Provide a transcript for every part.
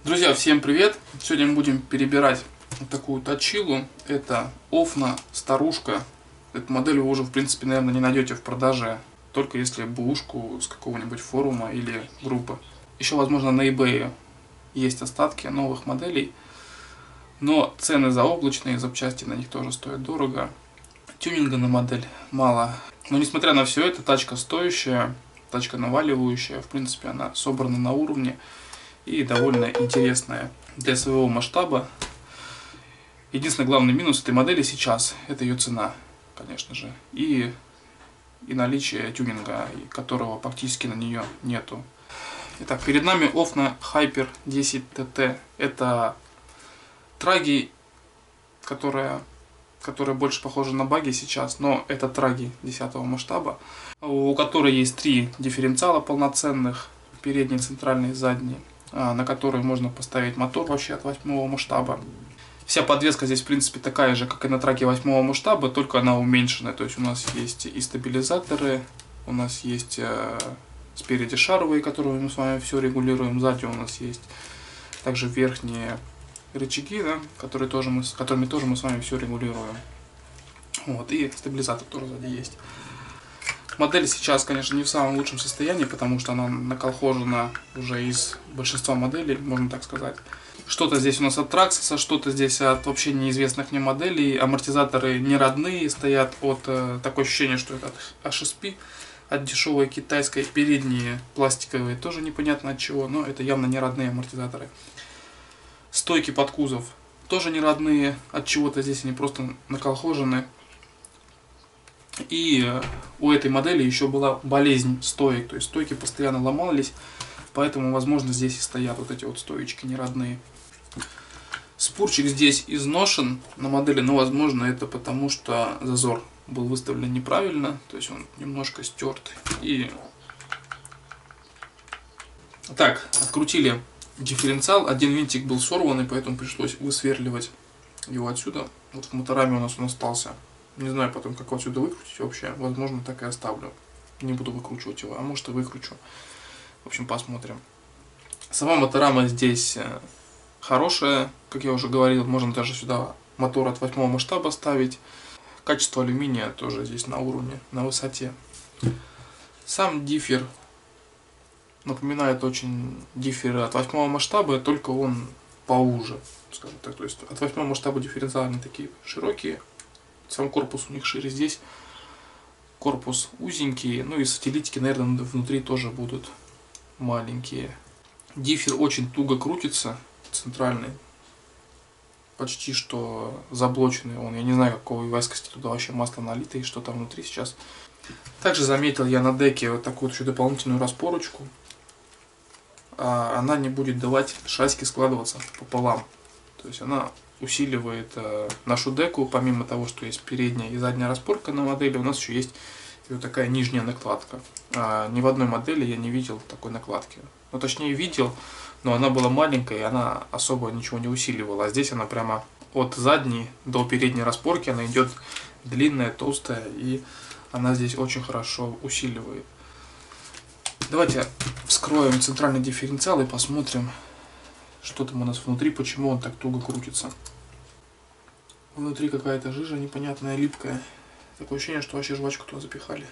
Друзья, всем привет! Сегодня мы будем перебирать вот такую точилу. Это Ofna старушка. Эту модель вы уже, в принципе, наверное, не найдете в продаже, только если бэушку с какого-нибудь форума или группы. Еще, возможно, на eBay есть остатки новых моделей, но цены заоблачные, запчасти на них тоже стоят дорого. Тюнинга на модель мало. Но несмотря на все это, тачка стоящая, тачка наваливающая. В принципе, она собрана на уровне и довольно интересная для своего масштаба. Единственный главный минус этой модели сейчас — это ее цена, конечно же, и наличие тюнинга, которого практически на нее нету. Итак, перед нами Ofna Hyper 10 TT. Это траги, которая больше похожа на баги сейчас, но это траги 10 масштаба, у которой есть 3 дифференциала полноценных, передний, центральный, задний, на который можно поставить мотор вообще от 8 масштаба. Вся подвеска здесь, в принципе, такая же, как и на траке 8 масштаба, только она уменьшенная. То есть у нас есть и стабилизаторы, у нас есть спереди шаровые, которые мы с вами все регулируем, сзади у нас есть также верхние рычаги, да, которыми тоже мы с вами все регулируем. Вот, и стабилизатор тоже сзади есть. Модель сейчас, конечно, не в самом лучшем состоянии, потому что она наколхожена уже из большинства моделей, можно так сказать. Что-то здесь у нас от Traxxas, что-то здесь от вообще неизвестных мне моделей. Амортизаторы не родные, стоят от такое ощущение, что это от HSP, от дешевой китайской. Передние пластиковые тоже непонятно от чего, но это явно не родные амортизаторы. Стойки под кузов тоже не родные, от чего-то здесь они просто наколхожены. И у этой модели еще была болезнь стоек, то есть стойки постоянно ломались, поэтому, возможно, здесь и стоят вот эти вот стоечки неродные. Спурчик здесь изношен на модели, но, возможно, это потому, что зазор был выставлен неправильно, то есть он немножко стерт. И так, открутили дифференциал, один винтик был сорванный, поэтому пришлось высверливать его отсюда. Вот в мотораме у нас он остался. Не знаю потом, как отсюда выкрутить вообще. Возможно, так и оставлю. Не буду выкручивать его, а может и выкручу. В общем, посмотрим. Сама моторама здесь хорошая. Как я уже говорил, можно даже сюда мотор от 8 масштаба ставить. Качество алюминия тоже здесь на уровне, на высоте. Сам диффер напоминает очень дифферы от 8 масштаба, только он поуже, скажем так. То есть от 8 масштаба дифференциалы такие широкие. Сам корпус у них шире, здесь корпус узенький, ну и сателлитики, наверное, внутри тоже будут маленькие. Диффер очень туго крутится, центральный, почти что заблоченный он. Я не знаю, какой вязкости туда вообще масло налито и что там внутри сейчас. Также заметил я на деке вот такую вот еще дополнительную распорочку. Она не будет давать шасси складываться пополам. То есть она усиливает нашу деку. Помимо того, что есть передняя и задняя распорка на модели, у нас еще есть и вот такая нижняя накладка. Ни в одной модели я не видел такой накладки. Ну, точнее, видел, но она была маленькая, и она особо ничего не усиливала. А здесь она прямо от задней до передней распорки, она идет длинная, толстая, и она здесь очень хорошо усиливает. Давайте вскроем центральный дифференциал и посмотрим, что там у нас внутри, почему он так туго крутится. Внутри какая-то жижа непонятная, липкая. Такое ощущение, что вообще жвачку туда запихали.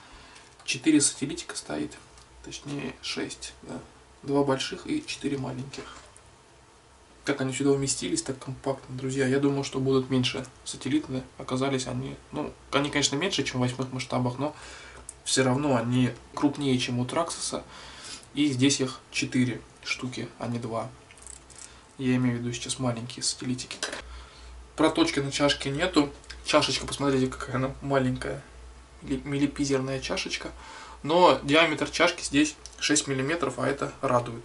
4 сателлитика стоит, точнее 6, да. 2 больших и 4 маленьких. Как они сюда уместились так компактно, друзья. Я думал, что будут меньше сателлиты. Оказались они, ну, они, конечно, меньше, чем в 8 масштабах, но все равно они крупнее, чем у Traxxas. И здесь их 4 штуки, а не 2. Я имею в виду сейчас маленькие сателлитики. Проточки на чашке нету. Чашечка, посмотрите, какая она маленькая. Миллипизерная чашечка. Но диаметр чашки здесь 6 мм, а это радует.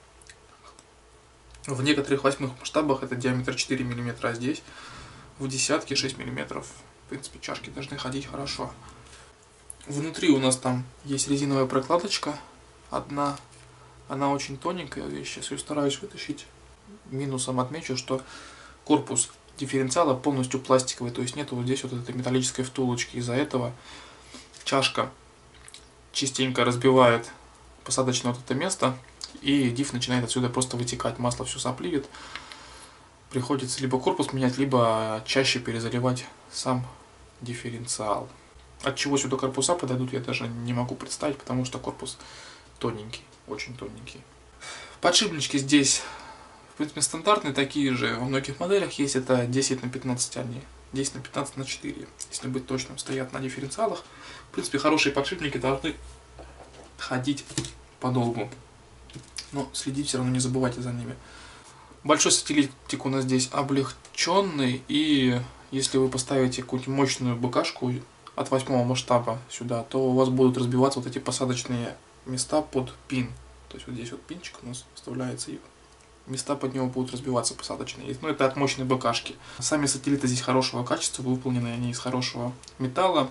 В некоторых 8 масштабах это диаметр 4 мм, а здесь в десятке 6 мм. В принципе, чашки должны ходить хорошо. Внутри у нас там есть резиновая прокладочка. Одна. Она очень тоненькая. Я сейчас ее стараюсь вытащить. Минусом отмечу, что корпус дифференциала полностью пластиковый, то есть нет вот здесь вот этой металлической втулочки. Из-за этого чашка частенько разбивает посадочное вот это место и диф начинает отсюда просто вытекать, масло все сопливит. Приходится либо корпус менять, либо чаще перезаливать сам дифференциал. От чего сюда корпуса подойдут, я даже не могу представить, потому что корпус тоненький, очень тоненький. Подшипнички здесь, в принципе, стандартные, такие же во многих моделях есть. Это 10 на 15, они 10 на 15 на 4, если быть точным, стоят на дифференциалах. В принципе, хорошие подшипники должны ходить подолгу, но следить все равно не забывайте за ними. Большой сателлитик у нас здесь облегченный, и если вы поставите какую-нибудь мощную БКшку от 8 масштаба сюда, то у вас будут разбиваться вот эти посадочные места под пин. То есть вот здесь вот пинчик у нас вставляется, и места под него будут разбиваться посадочные. Но это от мощной БКшки. Сами сателлиты здесь хорошего качества, выполнены они из хорошего металла,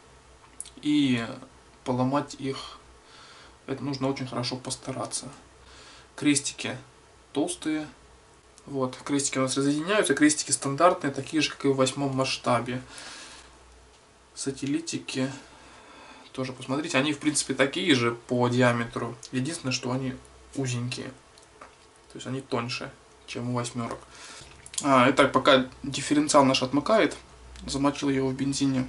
и поломать их, это нужно очень хорошо постараться. Крестики толстые. Вот, крестики у нас разъединяются, крестики стандартные, такие же, как и в 8 масштабе. Сателлитики тоже посмотрите, они в принципе такие же по диаметру. Единственное, что они узенькие. То есть они тоньше, чем у 8-ок. Итак, пока дифференциал наш отмыкает, замочил его в бензине.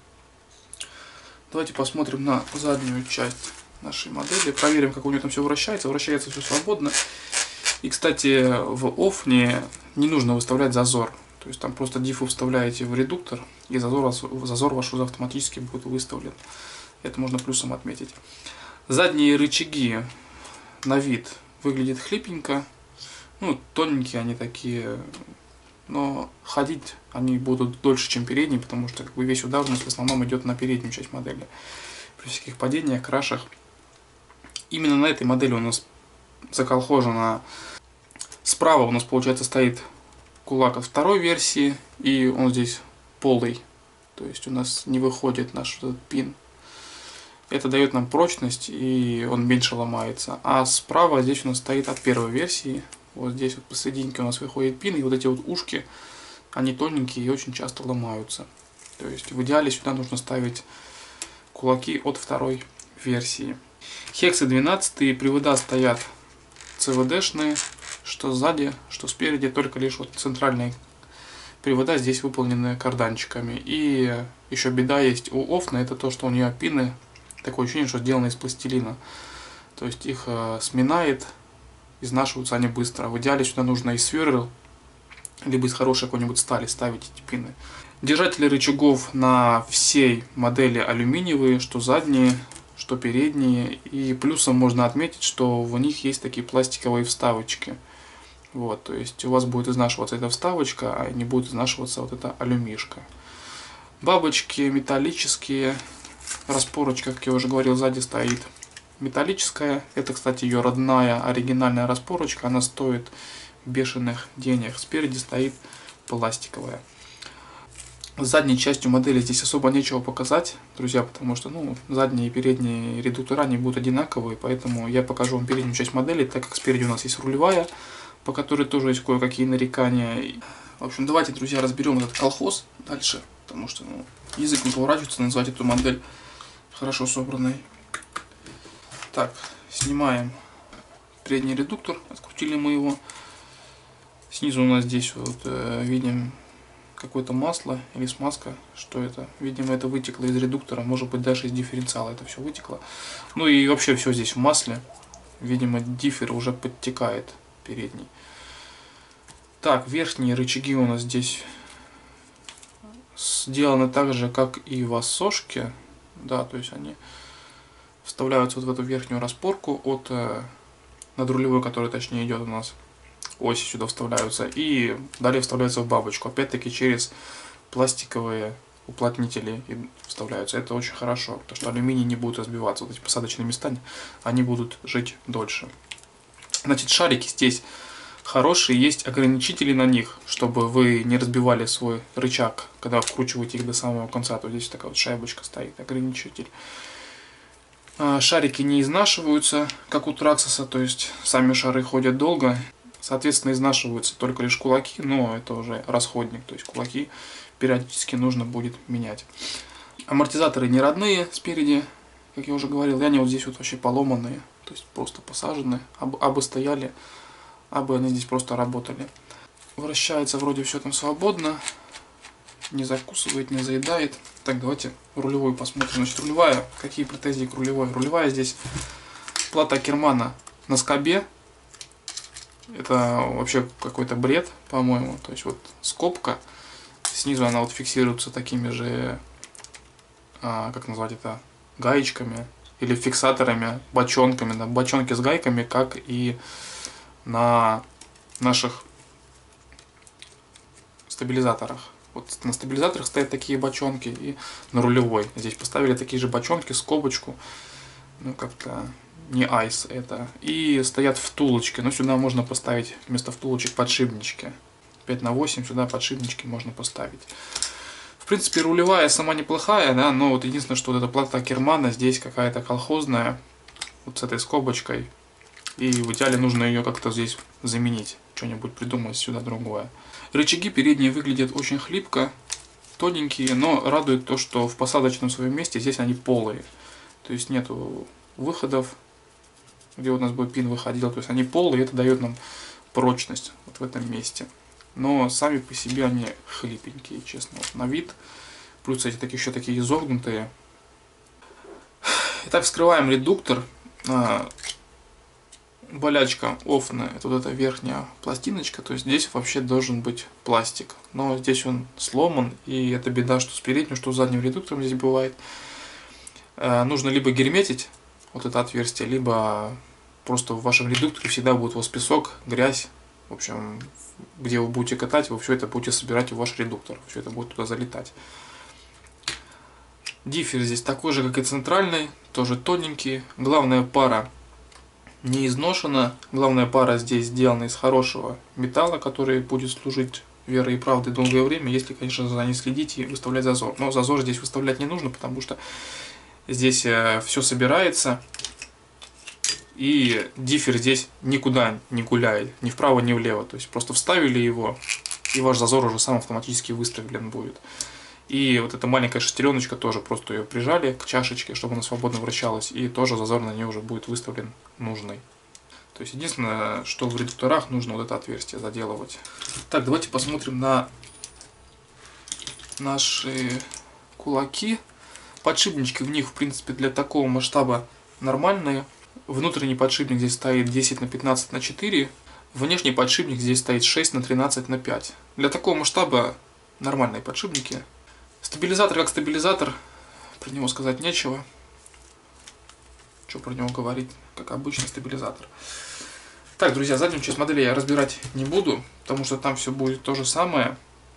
Давайте посмотрим на заднюю часть нашей модели. Проверим, как у нее там все вращается. Вращается все свободно. И, кстати, в офне не нужно выставлять зазор. То есть там просто диффу вставляете в редуктор, и зазор ваш уже автоматически будет выставлен. Это можно плюсом отметить. Задние рычаги на вид выглядят хлипенько. Ну, тоненькие они такие. Но ходить они будут дольше, чем передние, потому что как бы весь удар у нас в основном идет на переднюю часть модели. При всяких падениях, крашах. Именно на этой модели у нас заколхожено. Справа у нас, получается, стоит кулак от второй версии, и он здесь полый. То есть у нас не выходит наш этот пин. Это дает нам прочность, и он меньше ломается. А справа здесь у нас стоит от первой версии. Вот здесь вот посерединке у нас выходит пин, и вот эти вот ушки, они тоненькие и очень часто ломаются. То есть в идеале сюда нужно ставить кулаки от второй версии. Хексы 12, привода стоят ЦВДшные, что сзади, что спереди, только лишь вот центральные привода здесь выполнены карданчиками. И еще беда есть у Офна, это то, что у нее пины, такое ощущение, что сделаны из пластилина. То есть их сминает, изнашиваются они быстро. В идеале сюда нужно из сверл, либо из хорошей какой-нибудь стали ставить эти пины. Держатели рычагов на всей модели алюминиевые, что задние, что передние. И плюсом можно отметить, что в них есть такие пластиковые вставочки. Вот, то есть у вас будет изнашиваться эта вставочка, а не будет изнашиваться вот эта алюмишка. Бабочки металлические. Распорочка, как я уже говорил, сзади стоит металлическая. Это, кстати, ее родная оригинальная распорочка. Она стоит бешеных денег. Спереди стоит пластиковая. С задней частью модели здесь особо нечего показать, друзья, потому что задние и передние редуктора не будут одинаковые, поэтому я покажу вам переднюю часть модели, так как спереди у нас есть рулевая, по которой тоже есть кое-какие нарекания. В общем, давайте, друзья, разберем этот колхоз дальше, потому что язык не поворачивается назвать эту модель хорошо собранной. Так, снимаем передний редуктор, открутили мы его. Снизу у нас здесь вот видим какое-то масло или смазка, что это? Видимо, это вытекло из редуктора, может быть даже из дифференциала это все вытекло. Ну и вообще все здесь в масле. Видимо, диффер уже подтекает передний. Так, верхние рычаги у нас здесь сделаны так же, как и в Ассошке. Да, то есть они вставляются вот в эту верхнюю распорку от надрулевой, которая точнее идет у нас. Оси сюда вставляются и далее вставляются в бабочку. Опять-таки через пластиковые уплотнители вставляются. Это очень хорошо, потому что алюминий не будет разбиваться. Вот эти посадочные места, они будут жить дольше. Значит, шарики здесь хорошие, есть ограничители на них, чтобы вы не разбивали свой рычаг, когда вкручиваете их до самого конца. То здесь такая вот шайбочка стоит, ограничитель. Шарики не изнашиваются, как у Traxxas, то есть сами шары ходят долго. Соответственно, изнашиваются только лишь кулаки, но это уже расходник, то есть кулаки периодически нужно будет менять. Амортизаторы не родные спереди, как я уже говорил, и они вот здесь вот вообще поломанные. То есть просто посажены, абы стояли, абы они здесь просто работали. Вращается вроде все там свободно, не закусывает, не заедает. Так, давайте рулевую посмотрим. Значит, рулевая, какие претензии к рулевой? Рулевая здесь плата Акермана на скобе. Это вообще какой-то бред, по-моему. То есть вот скобка, снизу она вот фиксируется такими же, как назвать это, гаечками или фиксаторами, бочонками, да, бочонки с гайками, как и на наших стабилизаторах. Вот на стабилизаторах стоят такие бочонки, и на рулевой здесь поставили такие же бочонки, скобочку, ну как-то не айс это, и стоят втулочки, но сюда можно поставить вместо втулочек подшипнички, 5х8 сюда подшипнички можно поставить. В принципе, рулевая сама неплохая, да, но вот единственное, что вот эта плата Акермана здесь какая-то колхозная, вот с этой скобочкой, и в идеале нужно ее как-то здесь заменить, что-нибудь придумать сюда другое. Рычаги передние выглядят очень хлипко, тоненькие, но радует то, что в посадочном своем месте здесь они полые. То есть нету выходов, где у нас бы пин выходил, то есть они полые, и это дает нам прочность вот в этом месте. Но сами по себе они хлипенькие, честно, вот на вид. Плюс эти еще такие изогнутые. Итак, вскрываем редуктор. Болячка Оффна, это вот эта верхняя пластиночка, то есть здесь вообще должен быть пластик, но здесь он сломан, и это беда, что с передним, что с задним редуктором здесь бывает. Нужно либо герметить вот это отверстие, либо просто в вашем редукторе всегда будет у вас песок, грязь, в общем, где вы будете катать, вы все это будете собирать в ваш редуктор, все это будет туда залетать. Диффер здесь такой же, как и центральный, тоже тоненький, главная пара не изношена. Главная пара здесь сделана из хорошего металла, который будет служить верой и правдой долгое время, если, конечно, за ней следить и выставлять зазор. Но зазор здесь выставлять не нужно, потому что здесь все собирается, и диффер здесь никуда не гуляет, ни вправо, ни влево. То есть просто вставили его, и ваш зазор уже сам автоматически выставлен будет. И вот эта маленькая шестереночка тоже, просто ее прижали к чашечке, чтобы она свободно вращалась, и тоже зазор на ней уже будет выставлен нужный. То есть единственное, что в редукторах нужно вот это отверстие заделывать. Так, давайте посмотрим на наши кулаки. Подшипнички в них, в принципе, для такого масштаба нормальные. Внутренний подшипник здесь стоит 10х15х4, внешний подшипник здесь стоит 6х13х5. Для такого масштаба нормальные подшипники. Стабилизатор как стабилизатор, про него сказать нечего. Что про него говорить, как обычный стабилизатор. Так, друзья, заднюю часть модели я разбирать не буду, потому что там все будет то же самое.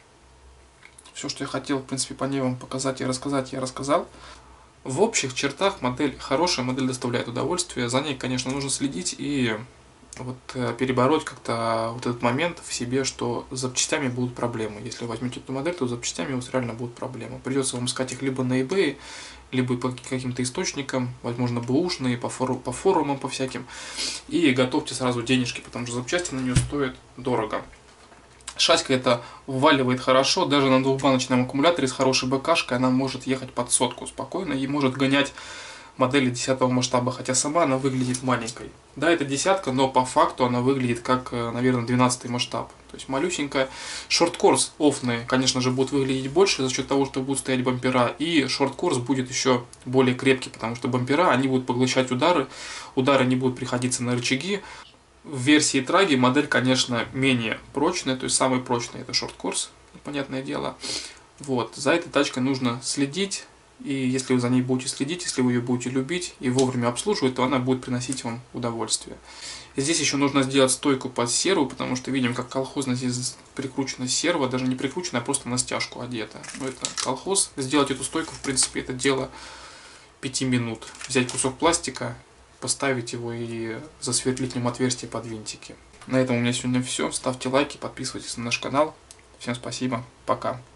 Все, что я хотел, в принципе, по ней вам показать и рассказать, я рассказал. В общих чертах модель хорошая, модель доставляет удовольствие. За ней, конечно, нужно следить и вот перебороть как-то вот этот момент в себе, что с запчастями будут проблемы. Если возьмете эту модель, то с запчастями у вас реально будут проблемы. Придется вам искать их либо на eBay, либо по каким-то источникам, возможно, бэушные, по форумам, по всяким. И готовьте сразу денежки, потому что запчасти на нее стоят дорого. Шаська это вваливает хорошо, даже на двухбаночном аккумуляторе с хорошей БКшкой она может ехать под сотку спокойно и может гонять модели 10 масштаба, хотя сама она выглядит маленькой. Да, это десятка, но по факту она выглядит как, наверное, 12 масштаб. То есть малюсенькая. Шорткорс оффные, конечно же, будут выглядеть больше за счет того, что будут стоять бампера. И шорткорс будет еще более крепкий, потому что бампера, они будут поглощать удары. Удары не будут приходиться на рычаги. В версии Траги модель, конечно, менее прочная, то есть самый прочный это шорткорс, понятное дело. Вот, за этой тачкой нужно следить. И если вы за ней будете следить, если вы ее будете любить и вовремя обслуживать, то она будет приносить вам удовольствие. И здесь еще нужно сделать стойку под серву, потому что видим, как колхозно здесь прикручена серва, даже не прикручена, а просто на стяжку одета. Но это колхоз. Сделать эту стойку, в принципе, это дело 5 минут. Взять кусок пластика, поставить его и засверлить в нем отверстие под винтики. На этом у меня сегодня все. Ставьте лайки, подписывайтесь на наш канал. Всем спасибо, пока.